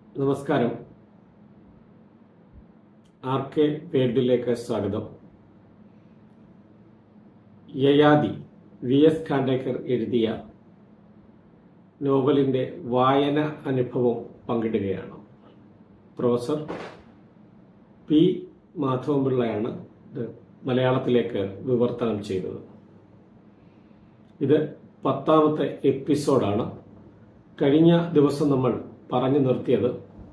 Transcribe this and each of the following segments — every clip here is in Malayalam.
നമസ്കാരം. ആർ.കെ. വേൾഡിലേക്ക് സ്വാഗതം. യയാതി വി.എസ്. ഖാൻഡേക്കർ എഴുതിയ നോവലിന്റെ വായന അനുഭവം പങ്കിടുകയാണ്. Professor P. മാധവൻപിള്ളയാണ് ഇത് മലയാളത്തിലേക്ക് വിവർത്തനം ചെയ്തത്. ഇത് 10ാമത്തെ എപ്പിസോഡാണ്. കഴിഞ്ഞ ദിവസം നമ്മൾ പറഞ്ഞു നിർത്തിയത്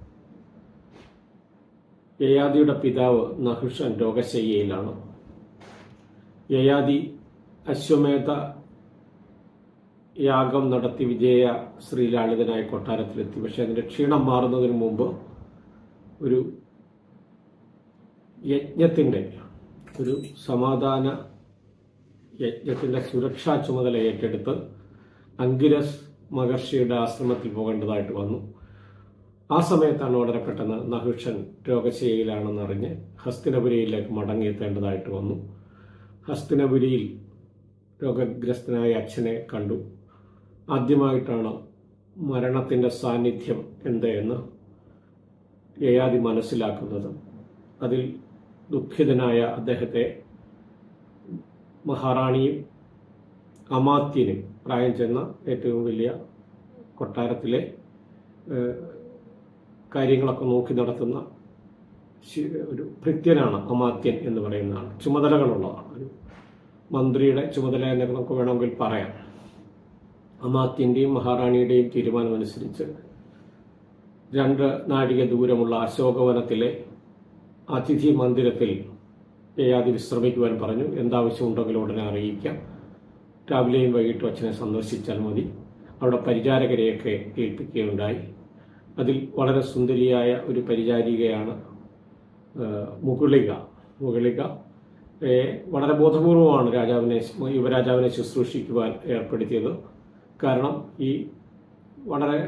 യയാതിയുടെ പിതാവ് നഹുഷൻ രോഗശയ്യയിലാണ്. യയാതി അശ്വമേധ യാഗം നടത്തി വിജയ ശ്രീലാളിതനായ കൊട്ടാരത്തിലെത്തി. പക്ഷെ അതിന്റെ ക്ഷീണം മാറുന്നതിന് മുമ്പ് ഒരു യജ്ഞത്തിന്റെ ഒരു സമാധാന യജ്ഞത്തിന്റെ സുരക്ഷാ ചുമതല ഏറ്റെടുത്ത് അങ്കിരസ് മഹർഷിയുടെ ആശ്രമത്തിൽ പോകേണ്ടതായിട്ട് വന്നു. ആ സമയത്താണ് വളരെ പെട്ടെന്ന് നഹുഷൻ രോഗശയ്യയിലാണെന്നറിഞ്ഞ് ഹസ്തിനപുരിയിലേക്ക് മടങ്ങിയെത്തേണ്ടതായിട്ട് വന്നു. ഹസ്തിനപുരിയിൽ രോഗഗ്രസ്തനായ അച്ഛനെ കണ്ടു. ആദ്യമായിട്ടാണ് മരണത്തിന്റെ സാന്നിധ്യം എന്തെന്ന് യയാതി മനസ്സിലാക്കുന്നത്. അതിൽ ദുഃഖിതനായ അദ്ദേഹത്തെ മഹാറാണിയും അമാത്യനും, പ്രായം ചെന്ന ഏറ്റവും വലിയ കൊട്ടാരത്തിലെ കാര്യങ്ങളൊക്കെ നോക്കി നടത്തുന്ന ഒരു ഭൃത്യനാണ് അമാത്യൻ എന്ന് പറയുന്ന ആൾ. ചുമതലകളുള്ളതാണ്. ഒരു മന്ത്രിയുടെ ചുമതല എന്നൊക്കെ നമുക്ക് വേണമെങ്കിൽ പറയാം. അമാത്യന്റെയും മഹാറാണിയുടെയും തീരുമാനമനുസരിച്ച് 2 നാഴിക ദൂരമുള്ള അശോകവനത്തിലെ അതിഥി മന്ദിരത്തിൽ യയാതി വിശ്രമിക്കുവാൻ പറഞ്ഞു. എന്താവശ്യമുണ്ടെങ്കിലും ഉടനെ അറിയിക്കാം. രാവിലെയും വൈകിട്ടും അച്ഛനെ സന്ദർശിച്ചാൽ മതി. അവിടെ പരിചാരകരെയൊക്കെ ഏൽപ്പിക്കുകയുണ്ടായി. അതിൽ വളരെ സുന്ദരിയായ ഒരു പരിചാരികയാണ് മുകുളിക. വളരെ ബോധപൂർവമാണ് യുവരാജാവിനെ ശുശ്രൂഷിക്കുവാൻ ഏർപ്പെടുത്തിയത്. കാരണം ഈ വളരെ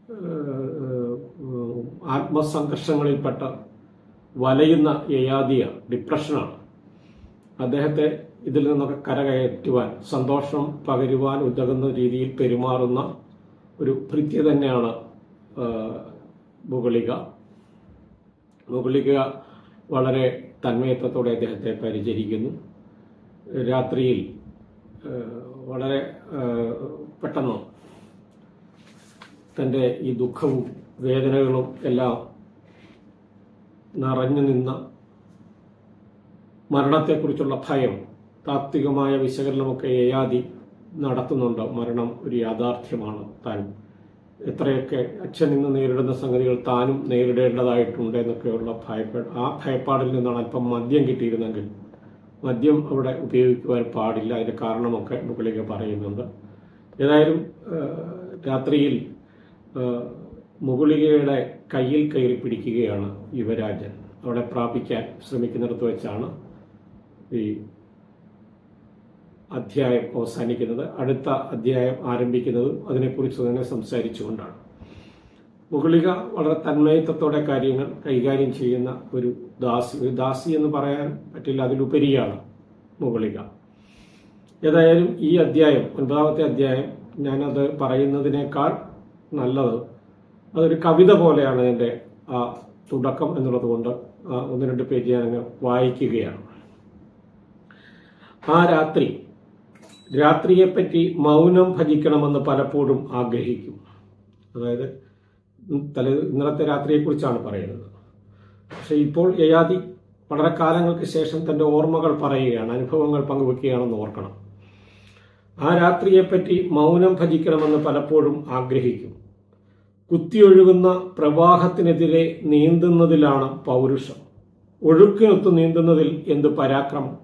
ആത്മസംഘർഷങ്ങളിൽപ്പെട്ട വലയുന്ന യയാതിയ ഡിപ്രഷനാണ്. അദ്ദേഹത്തെ ഇതിൽ നിന്നൊക്കെ കരകയറ്റുവാൻ, സന്തോഷം പകരുവാൻ ഉതകുന്ന രീതിയിൽ പെരുമാറുന്ന ഒരു ഭൃത്യ തന്നെയാണ് മുകുളിക. വളരെ തന്മയത്വത്തോടെ അദ്ദേഹത്തെ പരിചരിക്കുന്നു. രാത്രിയിൽ വളരെ പെട്ടെന്ന് തൻ്റെ ഈ ദുഃഖവും വേദനകളും എല്ലാം നിറഞ്ഞു നിന്ന മരണത്തെക്കുറിച്ചുള്ള ഭയം, താത്വികമായ വിശകലനമൊക്കെ യയാതി നടത്തുന്നുണ്ട്. മരണം ഒരു യാഥാർത്ഥ്യമാണ്. താൻ എത്രയൊക്കെ അച്ഛൻ ഇന്ന് നേരിടുന്ന സംഗതികൾ താനും നേരിടേണ്ടതായിട്ടുണ്ട് എന്നൊക്കെയുള്ള ആ ഭയപ്പാടിൽ നിന്നാണ് അല്പം മദ്യം കിട്ടിയിരുന്നെങ്കിൽ മദ്യം അവിടെ ഉപയോഗിക്കുവാൻ പാടില്ല. അതിന്റെ കാരണമൊക്കെ മുകളിലേക്ക് പറയുന്നുണ്ട്. ഏതായാലും രാത്രിയിൽ മുകുളികയുടെ കയ്യിൽ കയറി പിടിക്കുകയാണ് യുവരാജൻ. അവിടെ പ്രാപിക്കാൻ ശ്രമിക്കുന്നിടത്ത് വെച്ചാണ് ഈ അധ്യായം അവസാനിക്കുന്നത്. അടുത്ത അധ്യായം ആരംഭിക്കുന്നതും അതിനെക്കുറിച്ച് തന്നെ സംസാരിച്ചുകൊണ്ടാണ്. മുകുളിക വളരെ തന്മയത്വത്തോടെ കാര്യങ്ങൾ കൈകാര്യം ചെയ്യുന്ന ഒരു ദാസി എന്ന് പറയാൻ പറ്റില്ല, അതിലുപരിയാണ് മുകുളിക. ഏതായാലും ഈ അധ്യായം, 9ാമത്തെ അധ്യായം, ഞാനത് പറയുന്നതിനേക്കാൾ നല്ലത് അതൊരു കവിത പോലെയാണ് എൻ്റെ ആ തുടക്കം എന്നുള്ളത് കൊണ്ട് 1-2 പേജ് ഞാനങ്ങ് വായിക്കുകയാണ്. ആ രാത്രിയെപ്പറ്റി മൗനം ഭജിക്കണമെന്ന് പലപ്പോഴും ആഗ്രഹിക്കും. അതായത് ഇന്നലത്തെ രാത്രിയെക്കുറിച്ചാണ് പറയുന്നത്. പക്ഷെ ഇപ്പോൾ യയാതി വളരെ കാലങ്ങൾക്ക് ശേഷം തന്റെ ഓർമ്മകൾ പറയുകയാണ്, അനുഭവങ്ങൾ പങ്കുവെക്കുകയാണെന്ന് ഓർക്കണം. ആ രാത്രിയെപ്പറ്റി മൗനം ഭജിക്കണമെന്ന് പലപ്പോഴും ആഗ്രഹിക്കും. കുത്തിയൊഴുകുന്ന പ്രവാഹത്തിനെതിരെ നീന്തുന്നതിലാണ് പൗരുഷം. ഒഴുക്കിനൊത്ത് നീന്തുന്നതിൽ എന്ത് പരാക്രമം!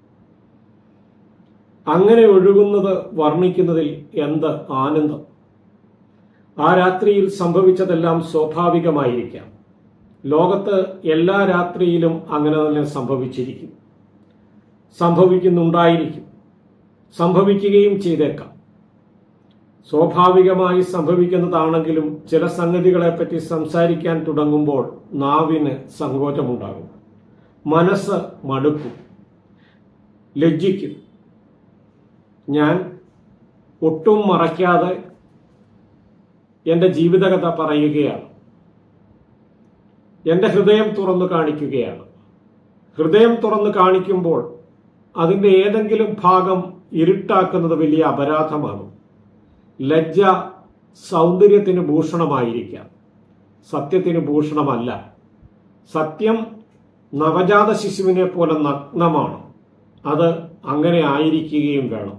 അങ്ങനെ ഒഴുകുന്നത് വർണ്ണിക്കുന്നതിൽ എന്ത് ആനന്ദം! ആ രാത്രിയിൽ സംഭവിച്ചതെല്ലാം സ്വാഭാവികമായിരിക്കാം. ലോകത്ത് എല്ലാ രാത്രിയിലും അങ്ങനെ തന്നെ സംഭവിച്ചിരിക്കും, സംഭവിക്കുന്നുണ്ടായിരിക്കും, സംഭവിക്കുകയും ചെയ്തേക്കാം. സ്വാഭാവികമായി സംഭവിക്കുന്നതാണെങ്കിലും ചില സംഗതികളെപ്പറ്റി സംസാരിക്കാൻ തുടങ്ങുമ്പോൾ നാവിന് സങ്കോചമുണ്ടാകും, മനസ്സ് മടുക്കും, ലജ്ജിക്കും. ഞാൻ ഒട്ടും മറയ്ക്കാതെ എന്റെ ജീവിതകഥ പറയുകയാണ്. എന്റെ ഹൃദയം തുറന്നു കാണിക്കുകയാണ്. ഹൃദയം തുറന്നു കാണിക്കുമ്പോൾ അതിന്റെ ഏതെങ്കിലും ഭാഗം ഇരുട്ടാക്കുന്നത് വലിയ അപരാധമാകും. ലജ്ജ സൗന്ദര്യത്തിന് ഭൂഷണമായിരിക്കാം, സത്യത്തിന് ഭൂഷണമല്ല. സത്യം നവജാത ശിശുവിനെ പോലെ നഗ്നമാണ്. അത് അങ്ങനെ ആയിരിക്കുകയും വേണം.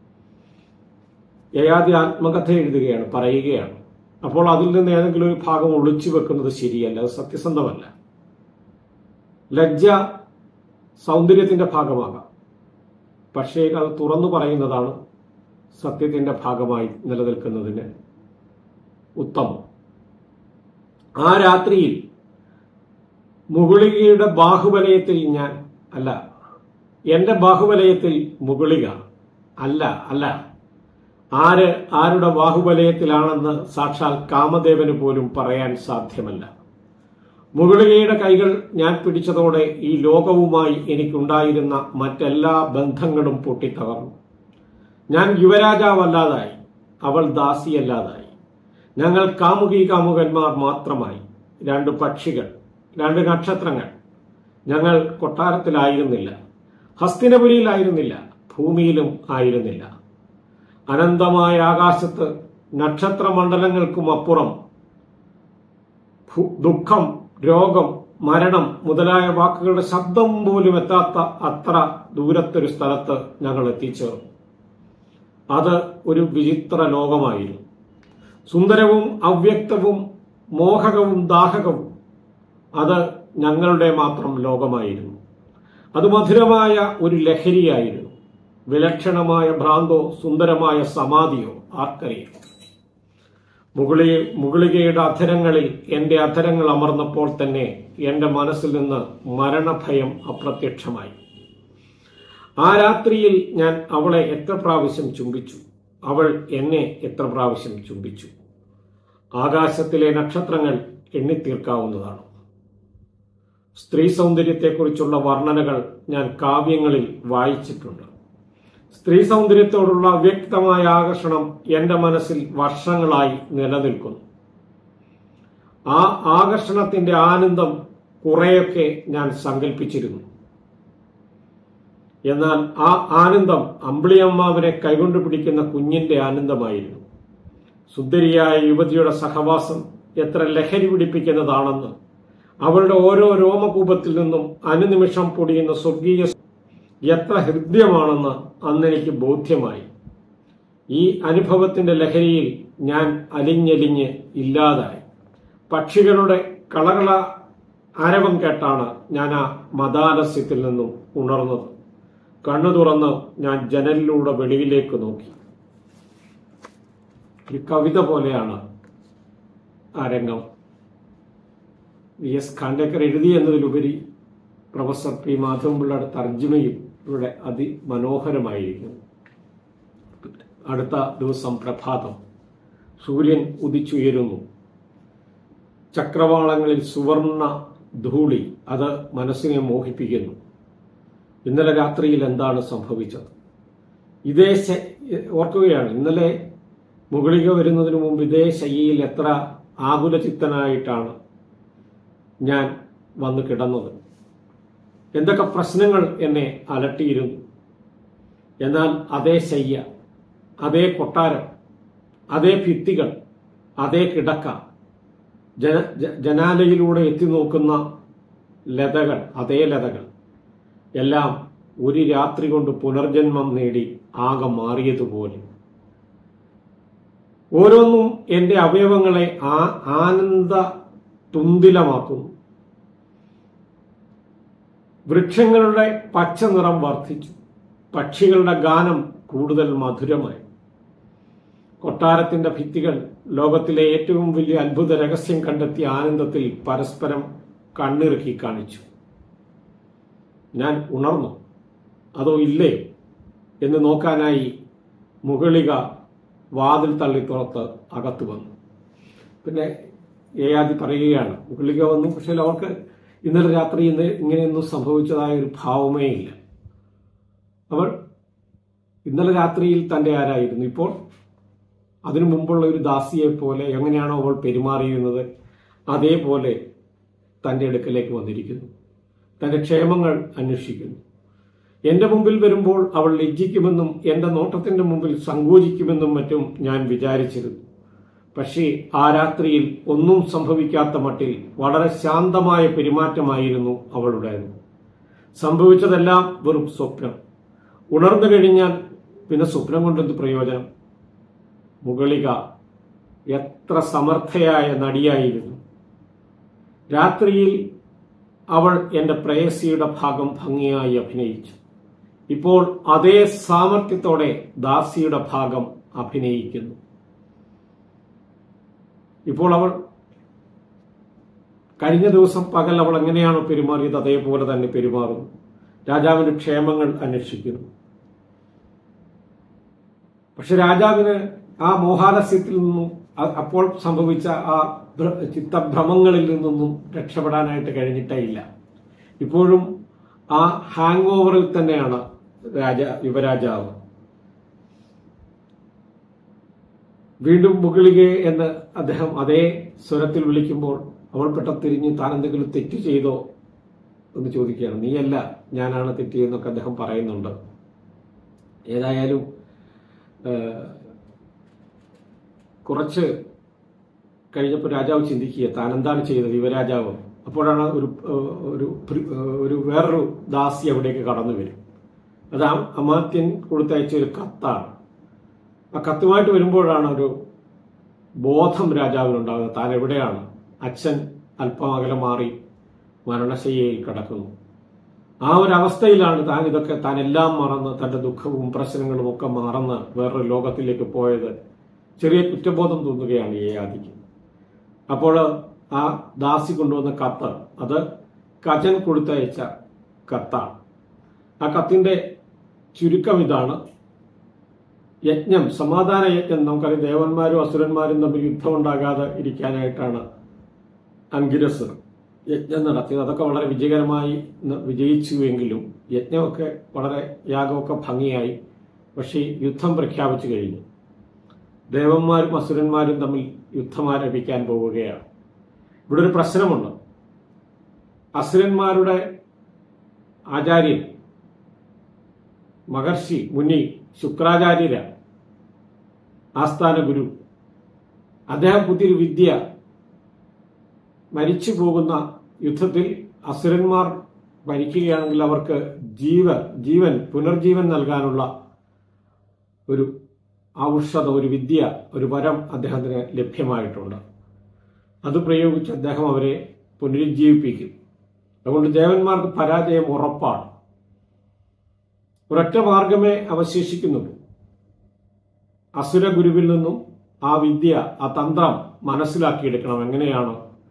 യയാതി ആത്മകഥ എഴുതുകയാണ്, പറയുകയാണ്. അപ്പോൾ അതിൽ നിന്ന് ഏതെങ്കിലും ഒരു ഭാഗം ഒളിച്ചു വെക്കുന്നത് ശരിയല്ല, അത് സത്യസന്ധമല്ല. ലജ്ജ സൗന്ദര്യത്തിന്റെ ഭാഗമാകാം, പക്ഷേ അത് തുറന്നു പറയുന്നതാണ് സത്യത്തിന്റെ ഭാഗമായി നിലനിൽക്കുന്നതിന് ഉത്തമം. ആ രാത്രിയിൽ മുകുളികയുടെ ബാഹുവലയത്തിൽ ഞാൻ അല്ല, എന്റെ ബാഹുവലയത്തിൽ മുകുളിക അല്ല. ആരുടെ ബാഹുവലയത്തിലാണെന്ന് സാക്ഷാൽ കാമദേവന് പോലും പറയാൻ സാധ്യമല്ല. മുകുളികയുടെ കൈകൾ ഞാൻ പിടിച്ചതോടെ ഈ ലോകവുമായി എനിക്കുണ്ടായിരുന്ന മറ്റെല്ലാ ബന്ധങ്ങളും പൊട്ടിത്തകർന്നു. ഞാൻ യുവരാജാവല്ലാതായി, അവൾ ദാസിയല്ലാതായി. ഞങ്ങൾ കാമുകന്മാർ മാത്രമായി. 2 പക്ഷികൾ, 2 നക്ഷത്രങ്ങൾ. ഞങ്ങൾ കൊട്ടാരത്തിലായിരുന്നില്ല, ഹസ്തിനപുരിയിലായിരുന്നില്ല, ഭൂമിയിലും ആയിരുന്നില്ല. അനന്തമായ ആകാശത്ത് നക്ഷത്രമണ്ഡലങ്ങൾക്കും അപ്പുറം ദുഃഖം, രോഗം, മരണം മുതലായ വാക്കുകളുടെ ശബ്ദം പോലും എത്താത്ത അത്ര ദൂരത്തൊരു സ്ഥലത്ത് ഞങ്ങൾ എത്തിച്ചേർന്നു. അത് ഒരു വിചിത്ര ലോകമായിരുന്നു. സുന്ദരവും അവ്യക്തവും മോഹകവും ദാഹകവും. അത് ഞങ്ങളുടെ മാത്രം ലോകമായിരുന്നു. അത് മധുരമായ ഒരു ലഹരിയായിരുന്നു. വിലക്ഷണമായ ഭ്രാന്തോ സുന്ദരമായ സമാധിയോ ആർക്കറിയാം. മുകുളികയുടെ അധരങ്ങളിൽ എന്റെ അധരങ്ങൾ അമർന്നപ്പോൾ തന്നെ എന്റെ മനസ്സിൽ നിന്ന് മരണഭയം അപ്രത്യക്ഷമായി. ആ രാത്രിയിൽ ഞാൻ അവളെ എത്ര പ്രാവശ്യം ചുംബിച്ചു, അവൾ എന്നെ എത്ര പ്രാവശ്യം ചുംബിച്ചു. ആകാശത്തിലെ നക്ഷത്രങ്ങൾ എണ്ണിത്തീർക്കാവുന്നതാണ്. സ്ത്രീ സൗന്ദര്യത്തെക്കുറിച്ചുള്ള വർണ്ണനകൾ ഞാൻ കാവ്യങ്ങളിൽ വായിച്ചിട്ടുണ്ട്. സ്ത്രീ സൗന്ദര്യത്തോടുള്ള അവ്യക്തമായ ആകർഷണം എന്റെ മനസ്സിൽ വർഷങ്ങളായി നിലനിൽക്കുന്നു. ആ ആകർഷണത്തിന്റെ ആനന്ദം കുറെയൊക്കെ ഞാൻ സങ്കല്പിച്ചിരുന്നു. എന്നാൽ ആ ആനന്ദം അമ്പിളിയമ്മാവിനെ കൈകൊണ്ട് പിടിക്കുന്ന കുഞ്ഞിന്റെ ആനന്ദമായിരുന്നു. സുന്ദരിയായ യുവതിയുടെ സഹവാസം എത്ര ലഹരി പിടിപ്പിക്കുന്നതാണെന്ന്, അവളുടെ ഓരോ രോമകൂപത്തിൽ നിന്നും അനുനിമിഷം പൊടിയുന്ന സ്വർഗീയ എത്ര ഹൃദ്യമാണെന്ന് അന്നെനിക്ക് ബോധ്യമായി. ഈ അനുഭവത്തിന്റെ ലഹരിയിൽ ഞാൻ അലിഞ്ഞലിഞ്ഞ് ഇല്ലാതായി. പക്ഷികളുടെ കളകള ആരവം കേട്ടാണ് ഞാൻ ആ മദാലസ്യത്തിൽ നിന്നും ഉണർന്നത്. കണ്ണു തുറന്ന് ഞാൻ ജനലിലൂടെ വെളിയിലേക്ക് നോക്കി. ഒരു കവിത പോലെയാണ് ആ രംഗം. VS ഖാൻഡേക്കർ എഴുതി എന്നതിലുപരി പ്രൊഫസർ പി മാധവൻപിള്ളയുടെ തർജ്ജമയിൽ ഇവിടെ അതിമനോഹരമായിരിക്കുന്നു. അടുത്ത ദിവസം പ്രഭാതം. സൂര്യൻ ഉദിച്ചുയരുന്നു. ചക്രവാളങ്ങളിൽ സുവർണ ധൂളി. അത് മനസ്സിനെ മോഹിപ്പിക്കുന്നു. ഇന്നലെ രാത്രിയിൽ എന്താണ് സംഭവിച്ചത്? ഇതേ ഓർക്കുകയാണ്, ഇന്നലെ മുകുളിക വരുന്നതിന് മുമ്പ് ഇതേ ശയ്യയിൽ എത്ര ആകുലചിത്തനായിട്ടാണ് ഞാൻ വന്ന് കിടന്നത്. എന്തൊക്കെ പ്രശ്നങ്ങൾ എന്നെ അലട്ടിയിരുന്നു. എന്നാൽ അതേ ശയ്യ, അതേ കൊട്ടാരം, അതേ ഭിത്തികൾ, അതേ കിടക്ക, ജനാലയിലൂടെ എത്തി നോക്കുന്ന ലതകൾ, അതേ ലതകൾ എല്ലാം ഒരു രാത്രി കൊണ്ട് പുനർജന്മം നേടി ആകെ മാറിയതുപോലെ. ഓരോന്നും എന്റെ അവയവങ്ങളെ ആനന്ദ തുന്തിലമാക്കുന്നു. വൃക്ഷങ്ങളുടെ പച്ച നിറം വർദ്ധിച്ചു. പക്ഷികളുടെ ഗാനം കൂടുതൽ മധുരമായി. കൊട്ടാരത്തിന്റെ ഭിത്തികൾ ലോകത്തിലെ ഏറ്റവും വലിയ അത്ഭുത രഹസ്യം കണ്ടെത്തിയ ആനന്ദത്തിൽ പരസ്പരം കണ്ണിറുക്കി കാണിച്ചു. ഞാൻ ഉണർന്നു, അതോ ഇല്ലയോ എന്ന് നോക്കാനായി മുകുളിക വാതിൽ തള്ളി തുറത്ത് അകത്തു വന്നു. പിന്നെ യയാതി പറയുകയാണ്, മുകുളിക വന്നു, പക്ഷെ അവർക്ക് ഇന്നലെ രാത്രി ഇങ്ങനെയൊന്നും സംഭവിച്ചതായ ഒരു ഭാവമേ ഇല്ല. അവൾ ഇന്നലെ രാത്രിയിൽ തന്റെ ആരായിരുന്നു, ഇപ്പോൾ അതിനു മുമ്പുള്ള ഒരു ദാസിയെ പോലെ എങ്ങനെയാണോ അവൾ പെരുമാറിയിരുന്നത് അതേപോലെ തൻ്റെ അടുക്കലേക്ക് വന്നിരിക്കുന്നു. തൻ്റെ ക്ഷേമങ്ങൾ അന്വേഷിക്കുന്നു. എന്റെ മുമ്പിൽ വരുമ്പോൾ അവൾ ലജ്ജിക്കുമെന്നും എന്റെ നോട്ടത്തിന്റെ മുമ്പിൽ സങ്കോചിക്കുമെന്നും മറ്റും ഞാൻ വിചാരിച്ചിരുന്നു. പക്ഷേ ആ രാത്രിയിൽ ഒന്നും സംഭവിക്കാത്ത മട്ടിൽ വളരെ ശാന്തമായ പെരുമാറ്റമായിരുന്നു അവളുടേത്. സംഭവിച്ചതെല്ലാം വെറും സ്വപ്നം. ഉണർന്നു കഴിഞ്ഞാൽ പിന്നെ സ്വപ്നം കൊണ്ടെന്ത് പ്രയോജനം? മുകളിക എത്ര സമർത്ഥയായ നടിയായിരുന്നു. രാത്രിയിൽ അവൾ എന്റെ പ്രേയസിയുടെ ഭാഗം ഭംഗിയായി അഭിനയിച്ചു. ഇപ്പോൾ അതേ സാമർത്ഥ്യത്തോടെ ദാസിയുടെ ഭാഗം അഭിനയിക്കുന്നു. ഇപ്പോൾ അവൾ കഴിഞ്ഞ ദിവസം പകൽ അവൾ എങ്ങനെയാണോ പെരുമാറിയത് അതേപോലെ തന്നെ പെരുമാറുന്നു. രാജാവിന് ക്ഷേമങ്ങൾ അന്വേഷിക്കുന്നു. പക്ഷെ രാജാവിന് ആ മോഹാലസ്യത്തിൽ നിന്നും അപ്പോൾ സംഭവിച്ച ആ ചിത്തഭ്രമങ്ങളിൽ നിന്നൊന്നും രക്ഷപ്പെടാനായിട്ട് കഴിഞ്ഞിട്ടേ ഇല്ല. ഇപ്പോഴും ആ ഹാങ് ഓവറിൽ തന്നെയാണ് യുവരാജാവ്. വീണ്ടും മുകളികെ എന്ന് അദ്ദേഹം അതേ സ്വരത്തിൽ വിളിക്കുമ്പോൾ അവൾ പെട്ടെന്ന് തിരിഞ്ഞ് താൻ എന്തെങ്കിലും തെറ്റ് ചെയ്തോ എന്ന് ചോദിക്കുകയാണ്. നീയല്ല, ഞാനാണ് തെറ്റിയെന്നൊക്കെ അദ്ദേഹം പറയുന്നുണ്ട്. ഏതായാലും കുറച്ച് കഴിഞ്ഞപ്പോൾ രാജാവ് ചിന്തിക്കുക താൻ എന്താണ് ചെയ്തത് യുവരാജാവ്. അപ്പോഴാണ് ഒരു വേറൊരു ദാസി അവിടേക്ക് കടന്നു വരും. അത് അമാത്യൻ കൊടുത്തയച്ച ഒരു കത്താണ്. ആ കത്തുമായിട്ട് വരുമ്പോഴാണ് ഒരു ബോധം രാജാവിനുണ്ടാകുന്നത്. താൻ എവിടെയാണ്? അച്ഛൻ അല്പം അകലം മാറി മരണശയ്യയിൽ കിടക്കുന്നു. ആ ഒരു അവസ്ഥയിലാണ് താൻ എല്ലാം മറന്ന് തന്റെ ദുഃഖവും പ്രശ്നങ്ങളും ഒക്കെ മറന്ന് വേറൊരു ലോകത്തിലേക്ക് പോയത്. ചെറിയ കുറ്റബോധം തോന്നുകയാണ് യയാതിക്ക്. അപ്പോൾ ആ ദാസി കൊണ്ടുവന്ന കത്ത് അത് കജൻ കൊടുത്തയച്ച കത്താണ്. ആ കത്തിന്റെ ചുരുക്കം ഇതാണ്: യജ്ഞം, സമാധാന യജ്ഞം. നമുക്കറിയാം, ദേവന്മാരും അസുരന്മാരും തമ്മിൽ യുദ്ധം ഉണ്ടാകാതെ ഇരിക്കാനായിട്ടാണ് അങ്കിരസ് യജ്ഞം നടത്തിയത്. അതൊക്കെ വളരെ വിജയകരമായി വിജയിച്ചുവെങ്കിലും യജ്ഞമൊക്കെ വളരെ യാഗമൊക്കെ ഭംഗിയായി. പക്ഷേ യുദ്ധം പ്രഖ്യാപിച്ചു കഴിഞ്ഞു. ദേവന്മാരും അസുരന്മാരും തമ്മിൽ യുദ്ധം ആരംഭിക്കാൻ പോവുകയാണ്. ഇവിടെ ഒരു പ്രശ്നമുണ്ട്. അസുരന്മാരുടെ ആചാര്യൻ മഹർഷി മുനി ശുക്രാചാര്യര ആസ്ഥാന ഗുരു, അദ്ദേഹം പുതിയൊരു വിദ്യ, മരിച്ചു പോകുന്ന യുദ്ധത്തിൽ അസുരന്മാർ മരിക്കുകയാണെങ്കിൽ അവർക്ക് പുനർജീവൻ നൽകാനുള്ള ഒരു ഔഷധം, ഒരു വിദ്യ, ഒരു വരം അദ്ദേഹത്തിന് ലഭ്യമായിട്ടുണ്ട്. അത് പ്രയോഗിച്ച് അദ്ദേഹം അവരെ പുനരുജ്ജീവിപ്പിക്കും. അതുകൊണ്ട് ദേവന്മാർക്ക് പരാജയം ഉറപ്പാണ്. ഒരൊറ്റ മാർഗമേ അവശേഷിക്കുന്നുള്ളൂ. അസുര ഗുരുവിൽ നിന്നും ആ വിദ്യ, ആ തന്ത്രം മനസ്സിലാക്കിയെടുക്കണം. എങ്ങനെയാണ്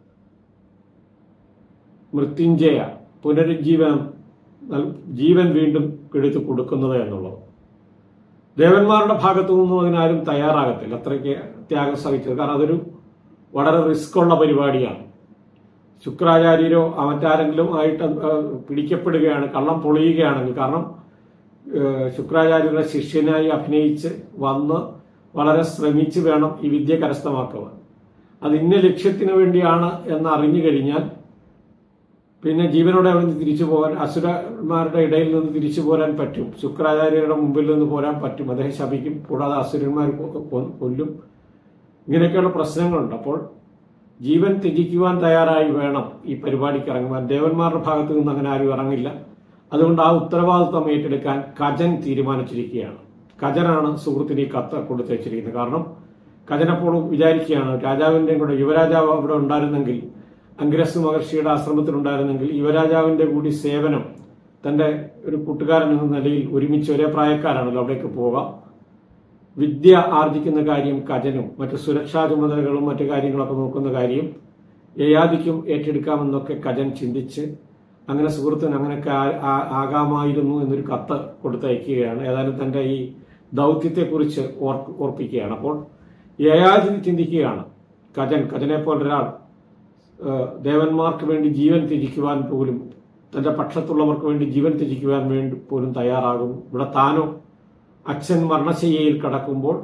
മൃത്യുഞ്ജയ, പുനരുജ്ജീവനം, ജീവൻ വീണ്ടും എടുത്ത് കൊടുക്കുന്നത് എന്നുള്ളത്. ദേവന്മാരുടെ ഭാഗത്തു നിന്നും അതിനാരും തയ്യാറാകത്തില്ല, അത്രയ്ക്ക് ത്യാഗം സഹിച്ചത്. കാരണം അതൊരു വളരെ റിസ്ക് ഉള്ള പരിപാടിയാണ്. ശുക്രാചാര്യരോ മറ്റാരെങ്കിലും ആയിട്ട് പിടിക്കപ്പെടുകയാണ്, കള്ളം പൊളിയുകയാണെങ്കിൽ, കാരണം ശുക്രാചാര്യരുടെ ശിഷ്യനായി അഭിനയിച്ച് വന്ന് വളരെ ശ്രമിച്ച് വേണം ഈ വിദ്യ കരസ്ഥമാക്കുവാൻ. അത് ഇന്ന ലക്ഷ്യത്തിന് വേണ്ടിയാണ് എന്ന് അറിഞ്ഞു കഴിഞ്ഞാൽ പിന്നെ ജീവനോടെ അവിടെ നിന്ന് തിരിച്ചു പോകാൻ, അസുരന്മാരുടെ ഇടയിൽ നിന്ന് തിരിച്ചു പോരാൻ പറ്റും. ശുക്രാചാര്യരുടെ മുമ്പിൽ നിന്ന് പോരാൻ പറ്റും. അദ്ദേഹം ശപിക്കും, കൂടാതെ അസുരന്മാർ കൊല്ലും. ഇങ്ങനെയൊക്കെയുള്ള പ്രശ്നങ്ങളുണ്ട്. അപ്പോൾ ജീവൻ ത്യജിക്കുവാൻ തയ്യാറായി വേണം ഈ പരിപാടിക്ക് ഇറങ്ങുവാൻ. ദേവന്മാരുടെ ഭാഗത്തു നിന്ന് അങ്ങനെ ആരും ഇറങ്ങില്ല. അതുകൊണ്ട് ആ ഉത്തരവാദിത്വം ഏറ്റെടുക്കാൻ കജൻ തീരുമാനിച്ചിരിക്കുകയാണ്. കജനാണ് സുഹൃത്തിന് ഈ കത്ത് കൊടുത്തയച്ചിരിക്കുന്നത്. കാരണം കജൻ അപ്പോഴും വിചാരിക്കുകയാണ്, രാജാവിന്റെയും കൂടെ യുവരാജാവ് അവിടെ ഉണ്ടായിരുന്നെങ്കിൽ, അങ്കിരസ് മഹർഷിയുടെ ആശ്രമത്തിലുണ്ടായിരുന്നെങ്കിൽ യുവരാജാവിന്റെ കൂടി സേവനം തന്റെ ഒരു കൂട്ടുകാരൻ എന്ന നിലയിൽ ഒരുമിച്ച് ഒരേ പ്രായക്കാരാണല്ലോ, അവിടേക്ക് പോകാം. വിദ്യ ആർജിക്കുന്ന കാര്യം കജനും മറ്റു സുരക്ഷാ ചുമതലകളും മറ്റു കാര്യങ്ങളൊക്കെ നോക്കുന്ന കാര്യം യയാതിക്കും ഏറ്റെടുക്കാമെന്നൊക്കെ കജൻ ചിന്തിച്ച് അങ്ങനെ സുഹൃത്തിന് അങ്ങനെയൊക്കെ ആകാമായിരുന്നു എന്നൊരു കത്ത് കൊടുത്തയക്കുകയാണ്. ഏതായാലും തന്റെ ഈ ദൗത്യത്തെക്കുറിച്ച് ഓർപ്പിക്കുകയാണ്. അപ്പോൾ യയാതി ചിന്തിക്കുകയാണ്, കജനെ പോലൊരാൾ ദേവന്മാർക്ക് വേണ്ടി ജീവൻ ത്യജിക്കുവാൻ പോലും, തന്റെ പക്ഷത്തുള്ളവർക്ക് വേണ്ടി ജീവൻ ത്യജിക്കുവാൻ വേണ്ടി പോലും തയ്യാറാകുന്നു. ഇവിടെ താനോ അച്ഛൻ മരണശയ്യയിൽ കടക്കുമ്പോൾ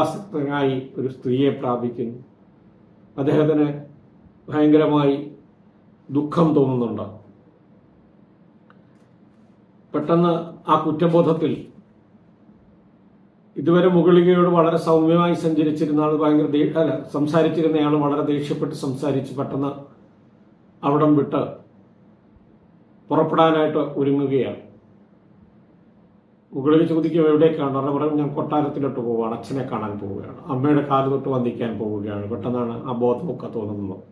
ഭോഗാസക്തനായി ഒരു സ്ത്രീയെ പ്രാപിക്കുന്നു. അദ്ദേഹത്തിന് ഭയങ്കരമായി ദുഃഖം തോന്നുന്നുണ്ട്. പെട്ടെന്ന് ആ കുറ്റബോധത്തിൽ ഇതുവരെ മുകുളികയോട് വളരെ സൗമ്യമായി സഞ്ചരിച്ചിരുന്ന ആൾ സംസാരിച്ചിരുന്നയാൾ വളരെ ദേഷ്യപ്പെട്ട് സംസാരിച്ച് പെട്ടെന്ന് അവിടം വിട്ട് പുറപ്പെടാനായിട്ട് ഒരുങ്ങുകയാണ്. മുകളിൽ ചോദിക്കും എവിടേക്കാണ്? പറയും ഞാൻ കൊട്ടാരത്തിലോട്ട് പോവുകയാണ്, അച്ഛനെ കാണാൻ പോവുകയാണ്, അമ്മയുടെ കാല് തൊട്ട് വന്ദിക്കാൻ പോവുകയാണ്. പെട്ടെന്നാണ് ആ ബോധമൊക്കെ തോന്നുന്നത്.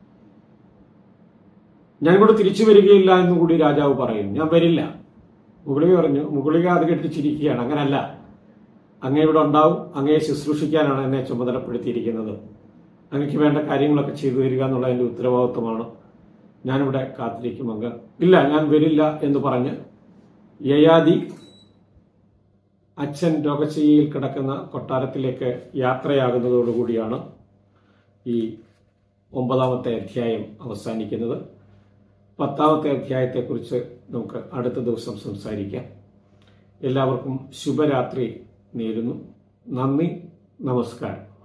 ഞാൻ ഇവിടെ തിരിച്ചു വരികയില്ല എന്നും കൂടി രാജാവ് പറയും. ഞാൻ വരില്ല. മുകളിക പറഞ്ഞു. മുകളിക അത് കെട്ടി ചിരിക്കുകയാണ്. അങ്ങനല്ല, അങ്ങേ ഇവിടെ ഉണ്ടാവും, അങ്ങയെ ശുശ്രൂഷിക്കാനാണ് എന്നെ ചുമതലപ്പെടുത്തിയിരിക്കുന്നത്. അങ്ങക്ക് വേണ്ട കാര്യങ്ങളൊക്കെ ചെയ്തു തരിക എന്നുള്ള എൻ്റെ ഉത്തരവാദിത്വമാണ്. ഞാനിവിടെ കാത്തിരിക്കും അങ്ങ്. ഇല്ല, ഞാൻ വരില്ല എന്ന് പറഞ്ഞ് യയാതി അച്ഛൻ രോഗശയ്യയിൽ കിടക്കുന്ന കൊട്ടാരത്തിലേക്ക് യാത്രയാകുന്നതോടുകൂടിയാണ് ഈ 9-ാമത്തെ അധ്യായം അവസാനിക്കുന്നത്. 10-ാമത്തെ അധ്യായത്തെക്കുറിച്ച് നമുക്ക് അടുത്ത ദിവസം സംസാരിക്കാം. എല്ലാവർക്കും ശുഭരാത്രി നേരുന്നു. നന്ദി, നമസ്കാരം.